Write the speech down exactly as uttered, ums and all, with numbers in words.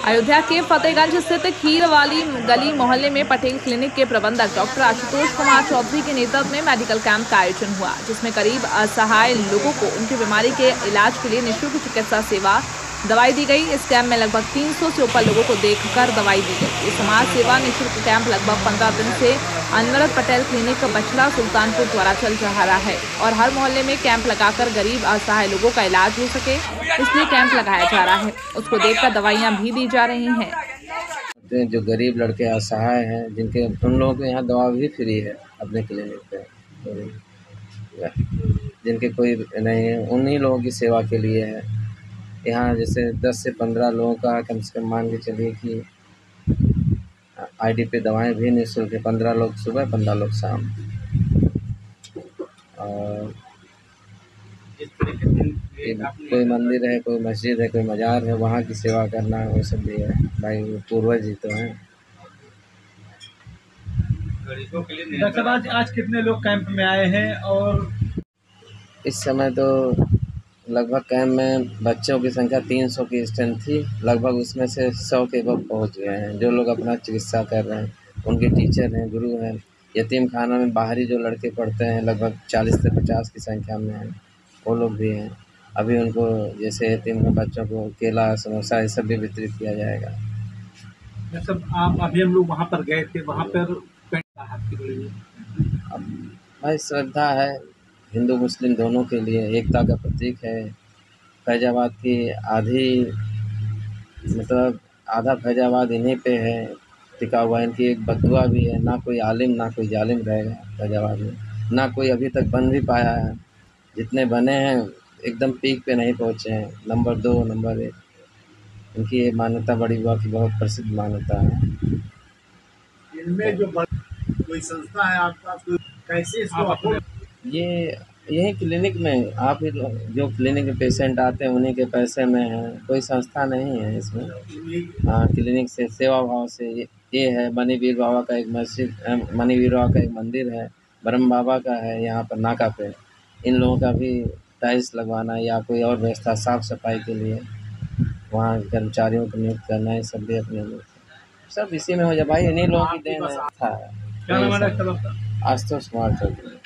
अयोध्या के फतेहगंज स्थित खीर वाली गली मोहल्ले में पटेल क्लिनिक के प्रबंधक डॉक्टर आशुतोष कुमार चौधरी के नेतृत्व में मेडिकल कैंप का आयोजन हुआ, जिसमें करीब असहाय लोगों को उनकी बीमारी के इलाज के लिए निःशुल्क चिकित्सा सेवा दवाई दी गई। इस कैंप में लगभग तीन सौ से ऊपर लोगों को देखकर दवाई दी गई। ये समाज सेवा निःशुल्क कैंप लगभग पंद्रह दिन से अनवरत पटेल क्लिनिक बछड़ा सुल्तानपुर द्वारा चल रहा है और हर मोहल्ले में कैंप लगाकर गरीब असहाय लोगों का इलाज हो सके, इसलिए कैंप लगाया जा रहा है। उसको देखकर दवाइयाँ भी दी जा रही हैं। जो गरीब लड़के असहाय हैं, जिनके उन लोगों के यहाँ दवा भी फ्री है अपने क्लिनिक पे, जिनके कोई नहीं है उन्हीं लोगों की सेवा के लिए है। यहाँ जैसे दस से पंद्रह लोगों का कम से कम मान के चलिए कि आईडी पे दवाएं भी निःशुल्क है। पंद्रह लोग सुबह, पंद्रह लोग शाम। और कोई मंदिर है, कोई मस्जिद है, कोई मजार है, वहाँ की सेवा करना है, वो सब भी है। भाई पूर्वज ही तो हैं। डॉक्टर आज आज कितने लोग कैंप में आए हैं? और इस समय तो लगभग कैंप में बच्चों की संख्या तीन सौ की स्ट्रेंथ थी, लगभग उसमें से सौ के अब पहुँच गए हैं। जो लोग अपना चिकित्सा कर रहे हैं, उनके टीचर हैं, गुरु हैं। यतीम खाना में बाहरी जो लड़के पढ़ते हैं, लगभग चालीस से पचास की संख्या में हैं, वो लोग भी हैं। अभी उनको जैसे यतीम के बच्चों को केला, समोसा ये सब भी वितरित किया जाएगा। सब आप अभी हम लोग वहाँ पर गए थे, वहाँ पर अब भाई श्रद्धा है, हिंदू मुस्लिम दोनों के लिए एकता का प्रतीक है। फैजाबाद की आधी मतलब आधा फैजाबाद इन्हीं पे है टिका हुआ। इनकी एक बददुआ भी है, ना कोई आलिम ना कोई जालिम रहेगा फैजाबाद में, ना कोई अभी तक बन भी पाया है। जितने बने हैं एकदम पीक पे नहीं पहुँचे हैं, नंबर दो नंबर एक। इनकी ये मान्यता बड़ी बुआ की बहुत प्रसिद्ध मान्यता है। इनमें जो कोई संस्था है आपका, कैसे इसको ये यही क्लिनिक में आप ही जो क्लिनिक में पेशेंट आते हैं उन्हीं के पैसे में है, कोई संस्था नहीं है इसमें। हाँ, क्लिनिक से सेवा भाव से ये, ये है। मणिवीर बाबा का एक मस्जिद, मणिवीर बाबा का एक मंदिर है, ब्रह्म बाबा का है यहाँ पर नाका पे। इन लोगों का भी टाइल्स लगवाना या कोई और व्यवस्था साफ सफाई के लिए वहाँ कर्मचारियों को नियुक्त करना है, सब भी अपने लोग सब इसी में हो जाए। भाई इन्हीं लोगों की देन है। था क्या नाम है डॉक्टर आपका? आशुतोष कुमार चौधरी।